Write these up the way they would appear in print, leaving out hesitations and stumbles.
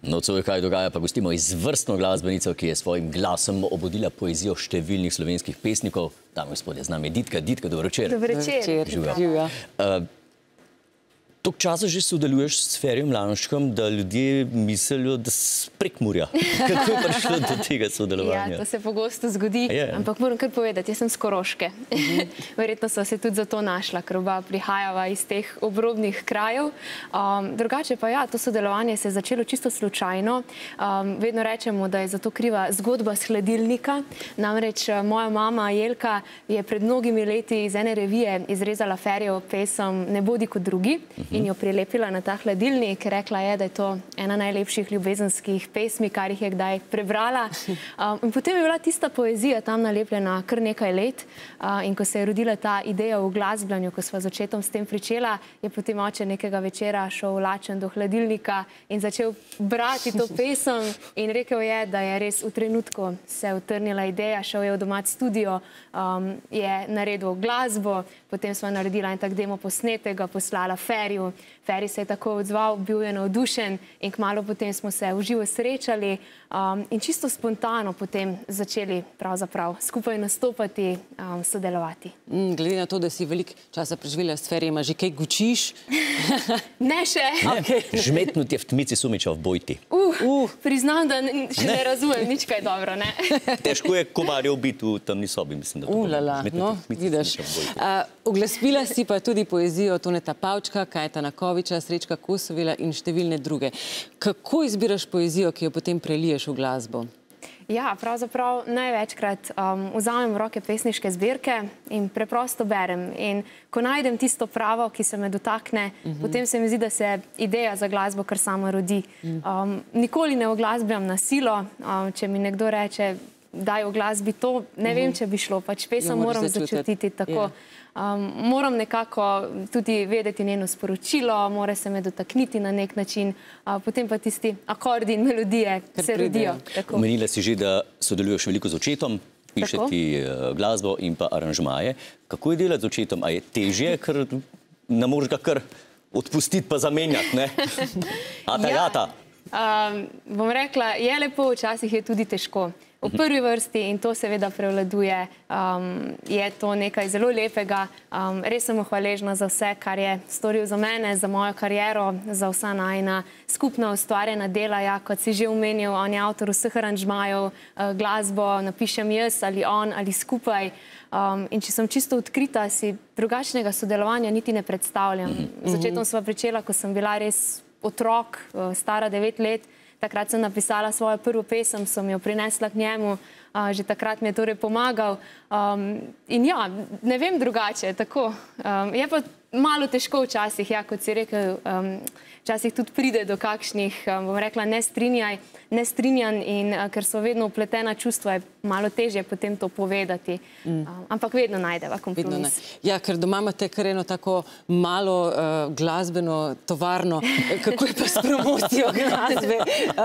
Nocoj kaj dogaja, pa gostimo izvrstno glasbenico, ki je svojim glasom obudila poezijo številnih slovenskih pesnikov. Dame in gospodje, z nami je Ditka. Ditka, dobro večer. Dobro večer. Živja. Toliko časa že sodeluješ s Ferijem Lansčkom, da ljudje mislijo, da si Prekmurja. Kako je prišlo do tega sodelovanja? Ja, to se pogosto zgodi, ampak moram kar povedati, jaz sem s Koroške. Verjetno sva se tudi zato našla, ker oba prihajava iz teh obrobnih krajev. Drugače pa ja, to sodelovanje se je začelo čisto slučajno. Vedno rečemo, da je zato kriva zgodba s hladilnika. Namreč moja mama Jelka je pred mnogimi leti iz ene revije izrezala Ferijevo pesem Ne bodi kot drugi in jo prilepila na ta hladilnik. Rekla je, da je to ena najlepših ljubezenskih pesmi, kar jih je kdaj prebrala. In potem je bila tista poezija tam nalepljena kar nekaj let. In ko se je rodila ta ideja o glasbljanju, ko sva z očetom s tem pričela, je potem oče nekega večera šel lačen do hladilnika in začel brati to pesem in rekel je, da je res v trenutku se utrnila ideja, šel je v domač studio, je naredil glasbo, potem sva naredila en tak demo posnetek, ga poslala Feriju. Feri se je tako odzval, bil je navdušen in kmalu potem smo se v živo srečali in čisto spontano potem začeli pravzaprav skupaj nastopati, sodelovati. Glede na to, da si veliko časa preživela s Ferijem, že kaj gučiš? Ne še. Žmetnut je v tmici sumiča v Bojti. Priznam, da še ne razumem nič kaj dobro, ne? Težko je komarjev biti v temni sobi, mislim, da to Ulala, no, vidiš. Uglasbila si pa tudi poezijo Toneta Pavčka, Kajeta Nakoviča, Srečka Kosovila in številne druge. Kako izbiraš poezijo, ki jo potem preliješ v glasbo? Ja, pravzaprav največkrat vzamem v roke pesniške zbirke in preprosto berem. In ko najdem tisto pravo, ki se me dotakne, potem se mi zdi, da se ideja za glasbo kar sama rodi. Nikoli ne oglasbljam na silo. Če mi nekdo reče, daj v glasbi to, ne vem, če bi šlo. Pač pesem moram začutiti tako. Moram nekako tudi vedeti njeno sporočilo, mora se me dotakniti na nek način, potem pa tisti akordi in melodije se rodijo. Omenila si že, da sodeluješ veliko z očetom, piše ti glasbo in pa aranžmaje. Kako je delati z očetom? A je težje, ker ne moreš ga kar odpustiti pa zamenjati, ne? Ata. Bom rekla, je lepo, včasih je tudi težko. V prvi vrsti, in to seveda prevladuje, je to nekaj zelo lepega. Res sem mu hvaležna za vse, kar je storil za mene, za mojo kariero, za vsa najina skupna ustvarjena dela. Ja, kot si že omenil, on je avtor vseh aranžmajev, glasbo napišem jaz ali on ali skupaj. In če sem čisto odkrita, si drugačnega sodelovanja niti ne predstavljam. Z očetom sva pričela, ko sem bila res otrok, stara 9 let. Takrat sem napisala svojo prvo pesem, sem jo prinesla k njemu, že takrat mi je torej pomagal. In ja, ne vem drugače, tako. Je pa malo težko včasih, ja, kot si rekel, včasih tudi pride do kakšnih, bom rekla, nestrinjanj in ker so vedno vpletena čustva, je malo težje potem to povedati. Ampak vedno najdeva kompromis. Ja, ker doma imate kar eno tako malo glasbeno tovarno. Kako je pa s promocijo glasbe?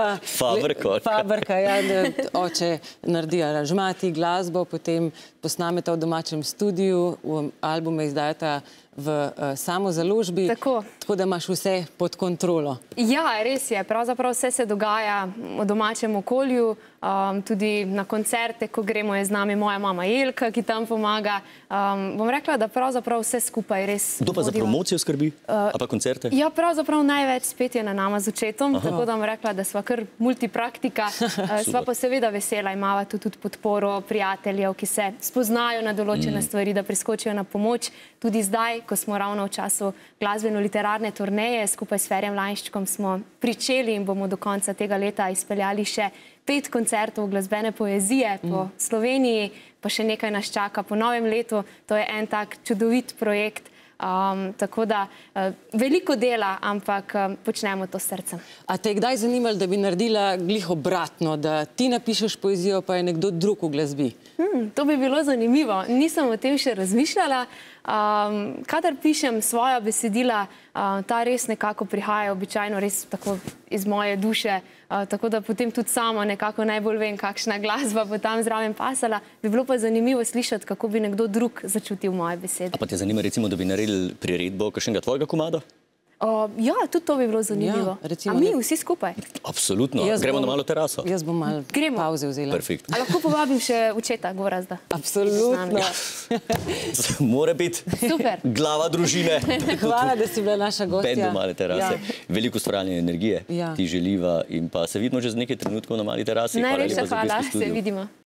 Fabrika, ja, oče naredi aranžmati, glasbo, potem posnameta v domačem studiu, albume izdajata v samozaložbi, tako da imaš vse pod kontrolo. Ja, res je. Pravzaprav vse se dogaja v domačem okolju, tudi na koncerte, ko gremo, je z nami moja mama Jelka, ki tam pomaga. Bom rekla, da pravzaprav vse skupaj res vodimo. Kdo pa za promocijo skrbi? A pa koncerte? Ja, pravzaprav največ spet je na nama z očetom, tako da bom rekla, da sva kar multipraktika. Sva pa seveda vesela, imava tudi podporo prijateljev, ki se spoznajo na določene stvari, da priskočijo na pomoč. Tudi zdaj, ko smo ravno v času glasbeno-literarne turneje, skupaj s Ferijem Lansčkom smo pričeli in bomo do konca tega leta izpeljali še 5 koncertov glasbene poezije po Sloveniji, pa še nekaj nas čaka po novem letu. To je en tak čudovit projekt, tako da veliko dela, ampak počnemo to s srcem. A te je kdaj zanimalo, da bi naredila glih obratno, da ti napišeš poezijo, pa je nekdo drug v glasbi? To bi bilo zanimivo. Nisem o tem še razmišljala. Kadar pišem svoja besedila, ta res nekako prihaja običajno res tako iz moje duše, tako da potem tudi sama nekako najbolj vem, kakšna glasba bo tam zraven pasala. Bi bilo pa zanimivo slišati, kako bi nekdo drug začutil moje besede. A pa te zanima recimo, da bi naredili priredbo kakšnega tvojega komada? Ja, tudi to bi bilo zanimivo. A mi vsi skupaj? Absolutno. Gremo na malo teraso. Jaz bom malo pauze vzela. Perfekt. A lahko povabim še očeta Gorazda? Absolutno. Mora biti glava družine. Hvala, da si bila naša gostja. Bendu Male terase. Veliko ustvarjanja energije ti želiva in pa se vidimo že z nekaj trenutkov na Mali terasi. Najlepša hvala, se vidimo.